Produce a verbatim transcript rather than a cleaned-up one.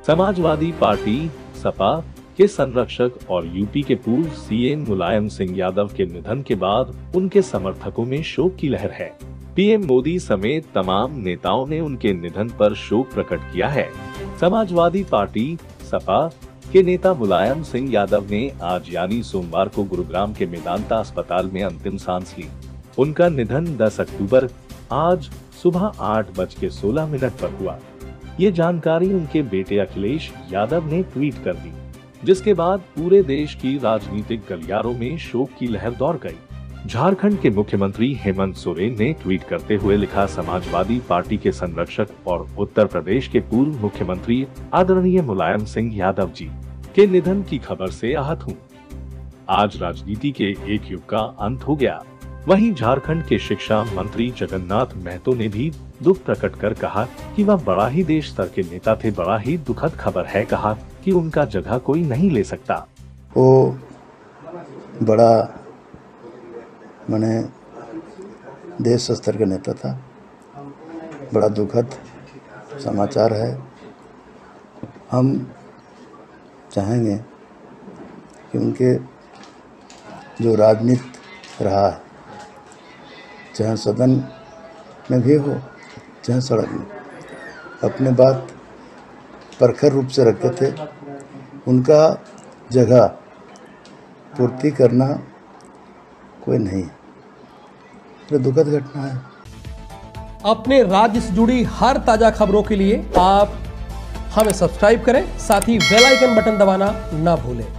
Samajwadi party Sapa के संरक्षक और यूपी के पूर्व सीएम मुलायम सिंह यादव के निधन के बाद उनके समर्थकों में शोक की लहर है। पीएम मोदी समेत तमाम नेताओं ने उनके निधन पर शोक प्रकट किया है। समाजवादी पार्टी सपा के नेता मुलायम सिंह यादव ने आज यानी सोमवार को गुरुग्राम के मेदांता अस्पताल में अंतिम सांस ली। उनका निधन दस अक्टूबर आज सुबह आठ बज के सोलह मिनट पर हुआ। ये जानकारी उनके बेटे अखिलेश यादव ने ट्वीट कर दी, जिसके बाद पूरे देश की राजनीतिक गलियारों में शोक की लहर दौड़ गई। झारखंड के मुख्यमंत्री हेमंत सोरेन ने ट्वीट करते हुए लिखा, समाजवादी पार्टी के संरक्षक और उत्तर प्रदेश के पूर्व मुख्यमंत्री आदरणीय मुलायम सिंह यादव जी के निधन की खबर से आहत हूँ। आज राजनीति के एक युग का अंत हो गया। वहीं झारखंड के शिक्षा मंत्री जगन्नाथ महतो ने भी दुख प्रकट कर कहा कि वह बड़ा ही देश स्तर के नेता थे। बड़ा ही दुखद खबर है, कहा कि उनका जगह कोई नहीं ले सकता। वो बड़ा माने देश स्तर का नेता था। बड़ा दुखद समाचार है। हम चाहेंगे कि उनके जो राजनीति रहा है, चाहे सदन में भी हो चाहे सड़क में, अपने बात प्रखर रूप से रखते थे। उनका जगह पूर्ति करना कोई नहीं, ये दुखद घटना है। अपने राज्य से जुड़ी हर ताजा खबरों के लिए आप हमें सब्सक्राइब करें, साथ ही बेल आइकन बटन दबाना ना भूलें।